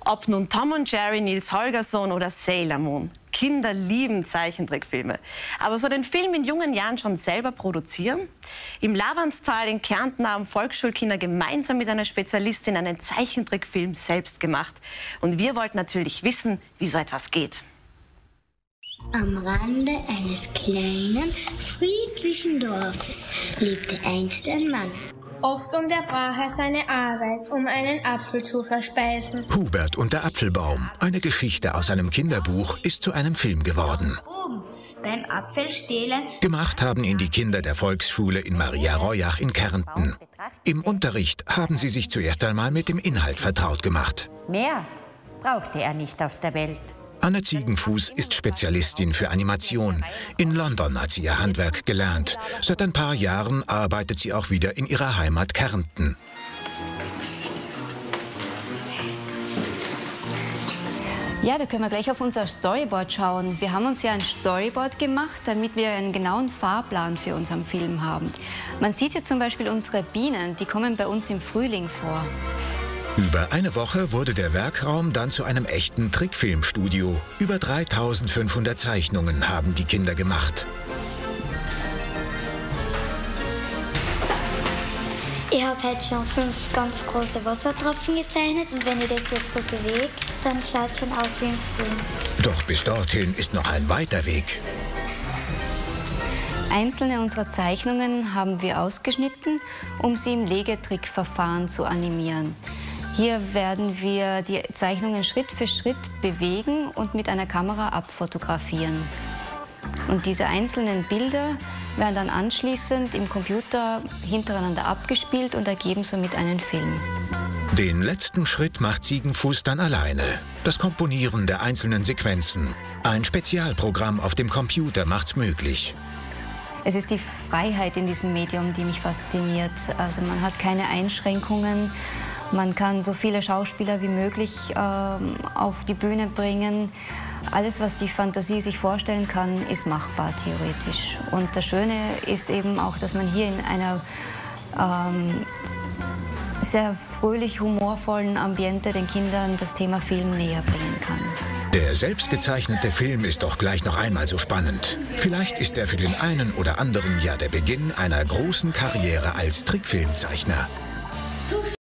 Ob nun Tom und Jerry, Nils Holgersson oder Sailor Moon. Kinder lieben Zeichentrickfilme. Aber so den Film in jungen Jahren schon selber produzieren? Im Lavanstal in Kärnten haben Volksschulkinder gemeinsam mit einer Spezialistin einen Zeichentrickfilm selbst gemacht. Und wir wollten natürlich wissen, wie so etwas geht. Am Rande eines kleinen, friedlichen Dorfes lebte einst ein Mann. Oft unterbrach er seine Arbeit, um einen Apfel zu verspeisen. Hubert und der Apfelbaum, eine Geschichte aus einem Kinderbuch, ist zu einem Film geworden. Oben, beim Apfelstehlen. Gemacht haben ihn die Kinder der Volksschule in Maria Royach in Kärnten. Im Unterricht haben sie sich zuerst einmal mit dem Inhalt vertraut gemacht. Mehr brauchte er nicht auf der Welt. Anne Ziegenfuß ist Spezialistin für Animation. In London hat sie ihr Handwerk gelernt. Seit ein paar Jahren arbeitet sie auch wieder in ihrer Heimat Kärnten. Ja, da können wir gleich auf unser Storyboard schauen. Wir haben uns ja ein Storyboard gemacht, damit wir einen genauen Fahrplan für unseren Film haben. Man sieht hier zum Beispiel unsere Bienen, die kommen bei uns im Frühling vor. Über eine Woche wurde der Werkraum dann zu einem echten Trickfilmstudio. Über 3500 Zeichnungen haben die Kinder gemacht. Ich habe heute schon 5 ganz große Wassertropfen gezeichnet und wenn ich das jetzt so bewege, dann schaut es schon aus wie im Film. Doch bis dorthin ist noch ein weiter Weg. Einzelne unserer Zeichnungen haben wir ausgeschnitten, um sie im Legetrickverfahren zu animieren. Hier werden wir die Zeichnungen Schritt für Schritt bewegen und mit einer Kamera abfotografieren. Und diese einzelnen Bilder werden dann anschließend im Computer hintereinander abgespielt und ergeben somit einen Film. Den letzten Schritt macht Ziegenfuß dann alleine. Das Komponieren der einzelnen Sequenzen. Ein Spezialprogramm auf dem Computer macht's möglich. Es ist die Freiheit in diesem Medium, die mich fasziniert. Also man hat keine Einschränkungen. Man kann so viele Schauspieler wie möglich auf die Bühne bringen. Alles, was die Fantasie sich vorstellen kann, ist machbar theoretisch. Und das Schöne ist eben auch, dass man hier in einer sehr fröhlich humorvollen Ambiente den Kindern das Thema Film näher bringen kann. Der selbstgezeichnete Film ist doch gleich noch einmal so spannend. Vielleicht ist er für den einen oder anderen ja der Beginn einer großen Karriere als Trickfilmzeichner.